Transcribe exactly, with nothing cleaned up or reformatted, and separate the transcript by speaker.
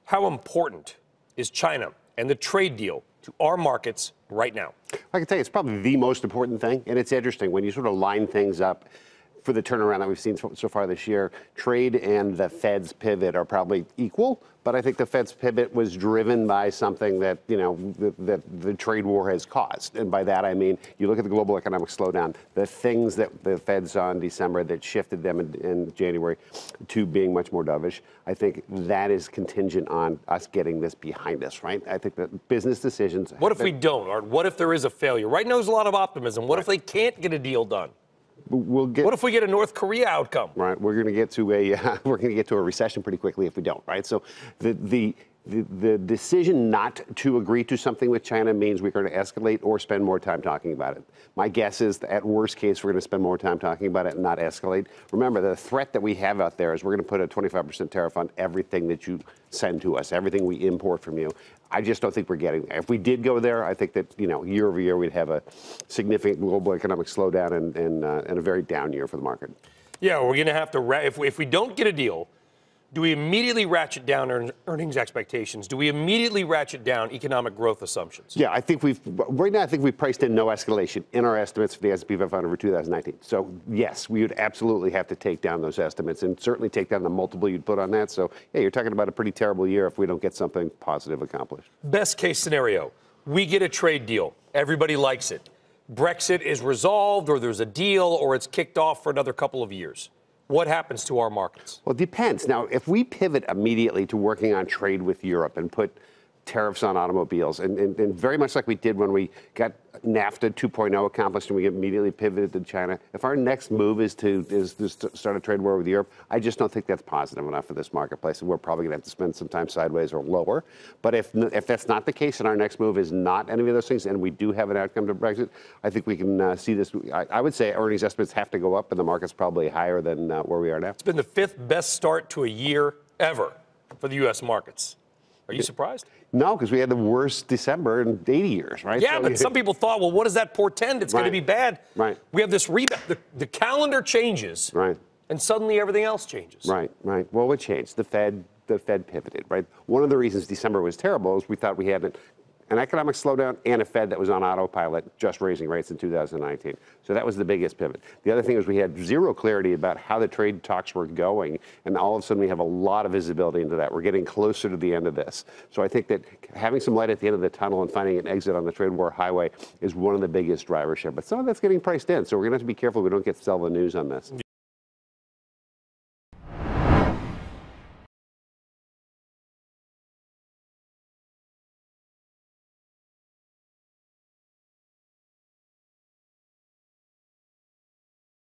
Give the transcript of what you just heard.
Speaker 1: How important is China and the trade deal to our markets right now?
Speaker 2: I can tell you it's probably the most important thing, and it's interesting when you sort of line things up for the turnaround that we've seen so far this year. Trade and the Fed's pivot are probably equal, but I think the Fed's pivot was driven by something that, you know, that the, the trade war has caused. And by that I mean, you look at the global economic slowdown, the things that the Fed saw in December that shifted them in, in January to being much more dovish. I think that is contingent on us getting this behind us, right? I think that business decisions.
Speaker 1: What if we don't, Art? What if there is a failure? Right now there's a lot of optimism. What
Speaker 2: right.
Speaker 1: if they can't get a deal done?
Speaker 2: We'll get,
Speaker 1: what if we get a North Korea outcome?
Speaker 2: Right, we're going to get to a uh, we're going to get to a recession pretty quickly if we don't. Right, so the the. The, the decision not to agree to something with China means we're going to escalate or spend more time talking about it. My guess is that at worst case, we're going to spend more time talking about it and not escalate. Remember, the threat that we have out there is we're going to put a twenty-five percent tariff on everything that you send to us, everything we import from you. I just don't think we're getting there. If we did go there, I think that, you know, year over year, we'd have a significant global economic slowdown and, and, uh, and a very down year for the market.
Speaker 1: Yeah, we're going to have to, ra- if, we, if we don't get a deal, do we immediately ratchet down earn, earnings expectations? Do we immediately ratchet down economic growth assumptions?
Speaker 2: Yeah, I think we've, right now, I think we've priced in no escalation in our estimates for the S and P five hundred for two thousand nineteen. So, yes, we would absolutely have to take down those estimates and certainly take down the multiple you'd put on that. So, yeah, you're talking about a pretty terrible year if we don't get something positive accomplished.
Speaker 1: Best case scenario, we get a trade deal. Everybody likes it. Brexit is resolved, or there's a deal, or it's kicked off for another couple of years. What happens to our markets?
Speaker 2: Well, it depends. Now, if we pivot immediately to working on trade with Europe and put tariffs on automobiles, and, and, and very much like we did when we got NAFTA two point oh accomplished and we immediately pivoted to China, if our next move is to is to start a trade war with Europe, I just don't think that's positive enough for this marketplace, and we're probably going to have to spend some time sideways or lower. But if if that's not the case and our next move is not any of those things, and we do have an outcome to Brexit, I think we can uh, see this. I, I would say earnings estimates have to go up, and the market's probably higher than uh, where we are now.
Speaker 1: It's been the fifth best start to a year ever for the U S markets. Are you surprised?
Speaker 2: No, because we had the worst December in eighty years, right?
Speaker 1: Yeah,
Speaker 2: so,
Speaker 1: but some people thought, well, what does that portend? It's
Speaker 2: right.
Speaker 1: going to be bad.
Speaker 2: Right.
Speaker 1: We have this rebound. The, the calendar changes.
Speaker 2: Right.
Speaker 1: And suddenly everything else changes.
Speaker 2: Right, right. Well, what changed? The Fed, the Fed pivoted, right? One of the reasons December was terrible is we thought we had an, an economic slowdown and a Fed that was on autopilot, just raising rates in two thousand nineteen. So that was the biggest pivot. The other thing was we had zero clarity about how the trade talks were going, and all of a sudden we have a lot of visibility into that. We're getting closer to the end of this. So I think that having some light at the end of the tunnel and finding an exit on the trade war highway is one of the biggest drivers here. But some of that's getting priced in, so we're going to have to be careful we don't get sell the news on this.